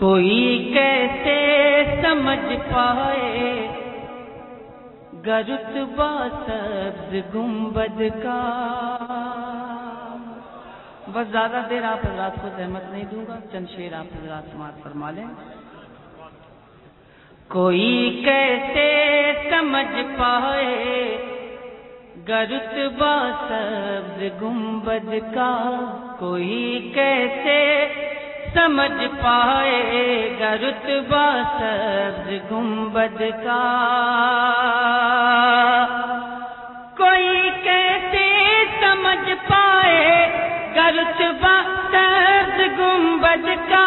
کوئی کیسے سمجھ پائے گر رتبہ سبز گنبد کا. بس زیادہ دیر آپ حضرات کو زحمت نہیں دوں گا، چند شعر آپ حضرات سماعت فرما لیں. کوئی کیسے سمجھ پائے گر رتبہ سبز گنبد کا، کوئی کیسے سمجھ پائے گا رتبہ سبز گنبد کا. کوئی کیسے سمجھ پائے گا رتبہ سبز گنبد کا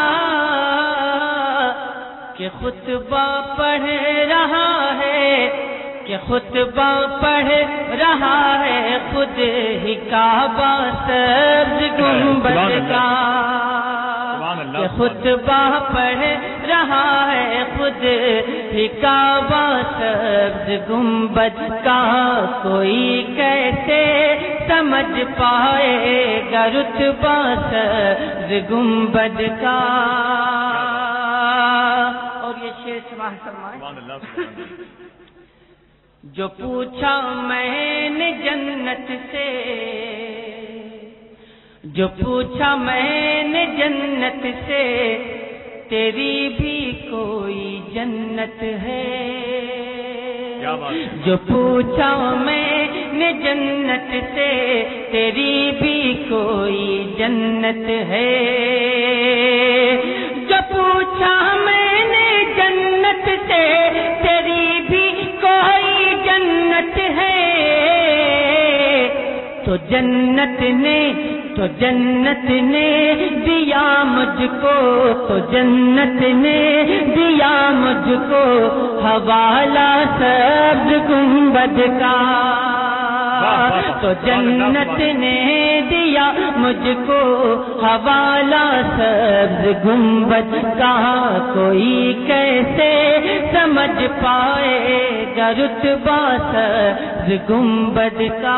کہ خطبہ پڑھ رہا ہے، کہ خطبہ پڑھ رہا ہے خود ہی کعبہ سبز گنبد کا. کہ خطبہ پڑھ رہا ہے خود ہی کعبہ سبز گنبد کا. کوئی کیسے سمجھ پائے گا رتبہ سبز گنبد کا. اور یہ شعر سماعت فرمائیں. جو پوچھا میں نے جنت سے، جو پوچھا میں نے جنت سے تیری بھی کوئی جنت ہے. جو پوچھا میں نے جنت سے تیری بھی کوئی جنت ہے. جو پوچھا میں نے جنت سے تیری بھی کوئی جنت ہے. تو جنت نے دیا مجھ کو، تو جنت نے دیا مجھ کو حوالہ سبز گنبد کا. تو جنت نے دیا مجھ کو حوالہ سبز گنبد کا. کوئی کیسے سمجھ پائے گا رتبہ سبز گنبد کا.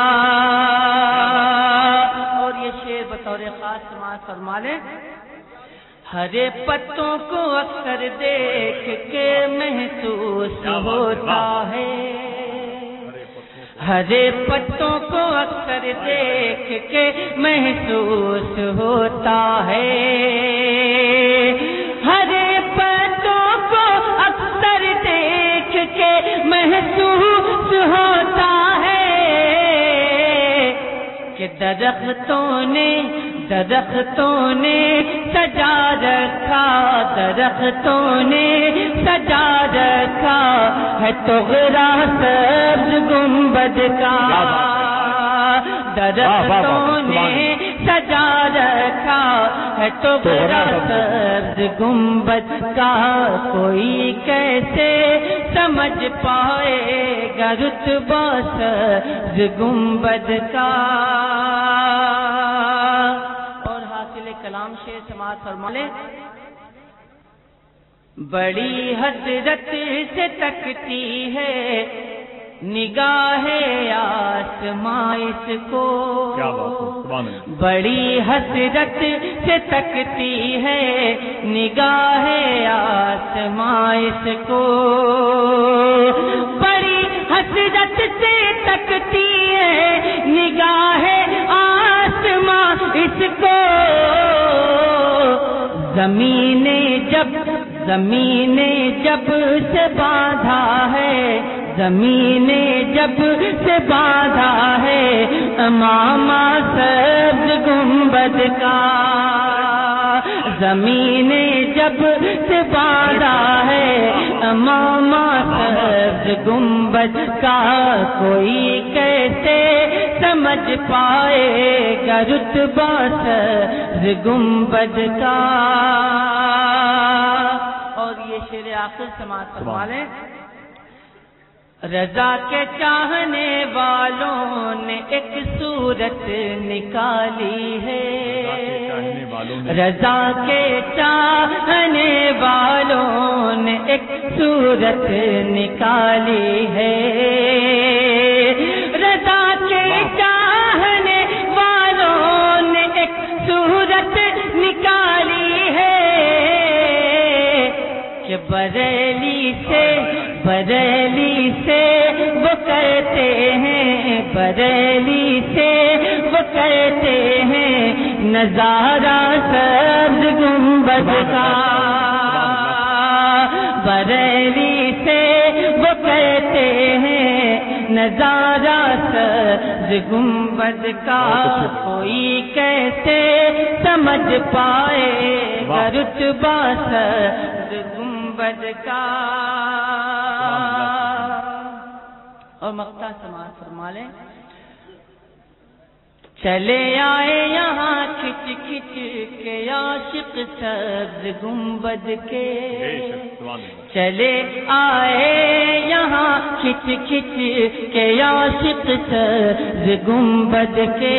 اور یہ شعر بطور خاص سماعت فرما لیں. ہرے پتوں کو اکثر دیکھ کے محسوس ہوتا ہے، ہرے پتوں کو اکثر دیکھ کے محسوس ہوتا ہے. ہرے پتوں کو اکثر دیکھ کے محسوس ہوتا ہے کہ درختوں نے سجا رکھا، درختوں نے سجا رکھا ہے طغرا سبز گنبد کا. درختوں نے سجا رکھا ہے طغرا سبز گنبد کا. کوئی کیسے سمجھ پائے گا رتبہ سبز گنبد کا. اور حاصل کلام شعر سماعت فرما لیں. بڑی حسرت سے تکتی ہے نگاہ آسماں اس کو، بڑی حسرت سے تکتی ہے نگاہ آسماں اس کو. بڑی حسرت سے تکتی ہے نگاہ آسماں اس کو. زمین جب سے باندھا ہے، زمین جب سے باندھا ہے امامہ سبز گنبد کا. زمین جب سے باندھا ہے امامہ سبز گنبد کا. کوئی کیسے سمجھ پائے گا رتبہ سبز گنبد کا. اور یہ شعر آخر سماعت فرما لیں. رضا کے چاہنے والوں نے ایک صورت نکالی ہے، رضا کے چاہنے والوں نے ایک صورت نکالی ہے. رضا کے چاہنے والوں نے ایک صورت نکالی ہے. بریلی سے وہ کہتے ہیں، بریلی سے وہ کہتے ہیں نظارہ سبز گنبد کا، بریلی سے وہ کہتے ہیں نظارہ سبز گنبد کا، کوئی کیسے سمجھ پائے گا رتبہ سبز گنبد کا۔ اور مقطع سماعت فرما لیں۔ چلے آئے یہاں کھچ کھچ کے عاشق سبز گنبد کے، چلے آئے یہاں کھچ کھچ کے عاشق سبز گنبد کے،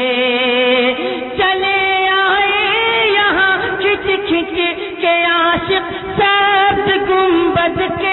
چلے آئے یہاں کھچ کھچ کے عاشق سبز گنبد کے،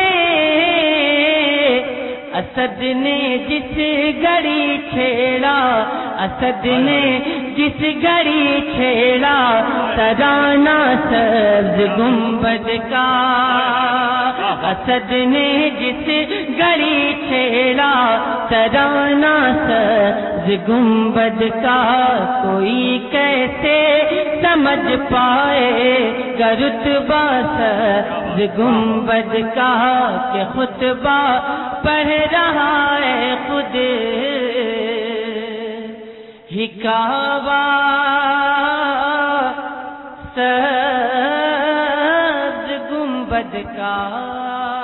اسد نے جس گھڑی چھیڑا، اسد نے جس گھڑی چھیڑا ترانہ سبز گنبد کا، اسد نے جس گھڑی چھیڑا ترانہ سبز گنبد کا، کوئی کیسے سمجھ پائے گا رتبہ سبز گنبد کا، کہ خطبہ پڑھ رہا ہے خود ہی کعبہ سبز گنبد کا۔